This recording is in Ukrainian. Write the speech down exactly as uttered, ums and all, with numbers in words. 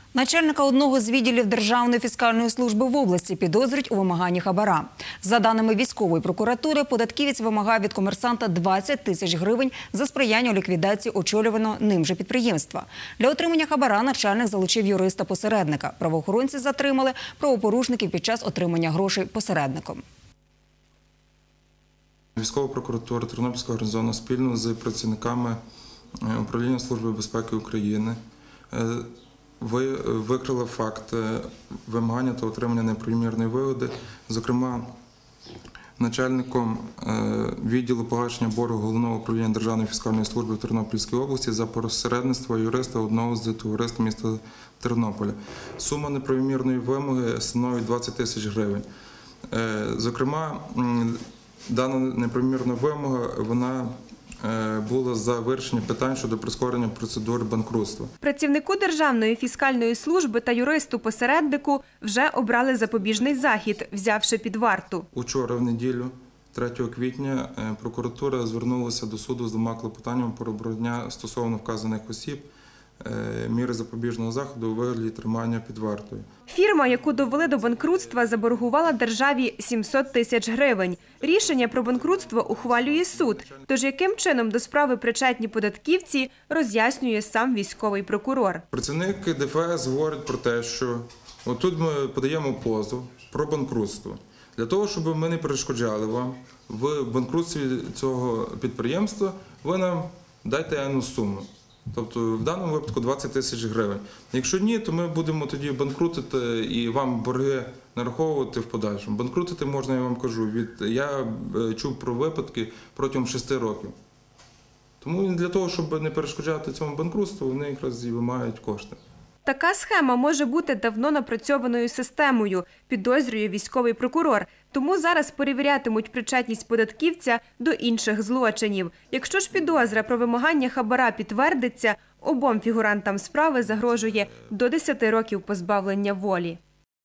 Начальника одного з відділів Державної фіскальної служби в області підозрюють у вимаганні хабара. За даними військової прокуратури, податківець вимагає від комерсанта двадцять тисяч гривень за сприяння у ліквідації очолюваного ним же підприємства. Для отримання хабара начальник залучив юриста-посередника. Правоохоронці затримали правопорушників під час отримання грошей посередником. Військова прокуратура Тернопільського гарнізону спільно з працівниками Управління Служби безпеки України викрила факт вимагання та отримання неправомірної вигоди, зокрема, начальником відділу погашення боргу Головного управління Державної фіскальної служби в Тернопільській області за посередництво юриста одного з товариств міста Тернополя. Сума неправомірної вимоги становить двадцять тисяч гривень. Зокрема, дана неправомірна вимога, вона було за вирішення питань щодо прискорення процедури банкрутства. Працівнику Державної фіскальної служби та юристу-посереднику вже обрали запобіжний захід, взявши під варту. Учора, в неділю, третього квітня, прокуратура звернулася до суду з двома клопотаннями про обрання стосовно вказаних осіб міри запобіжного заходу у вигляді тримання під вартою. Фірма, яку довели до банкрутства, заборгувала державі сімсот тисяч гривень. Рішення про банкрутство ухвалює суд. Тож яким чином до справи причетні податківці, роз'яснює сам військовий прокурор. Працівник ДФС говорить про те, що отут ми подаємо позов про банкрутство. Для того, щоб ми не перешкоджали вам в банкрутстві цього підприємства, ви нам дайте енну суму. Тобто в даному випадку двадцять тисяч гривень. Якщо ні, то ми будемо тоді банкрутити і вам борги нараховувати в подальшому. Банкрутити можна, я вам кажу, від я чув про випадки протягом шести років. Тому для того, щоб не перешкоджати цьому банкрутству, вони якраз і вимагають кошти. Така схема може бути давно напрацьованою системою, підозрює військовий прокурор. Тому зараз перевірятимуть причетність податківця до інших злочинів. Якщо ж підозра про вимагання хабара підтвердиться, обом фігурантам справи загрожує до десяти років позбавлення волі.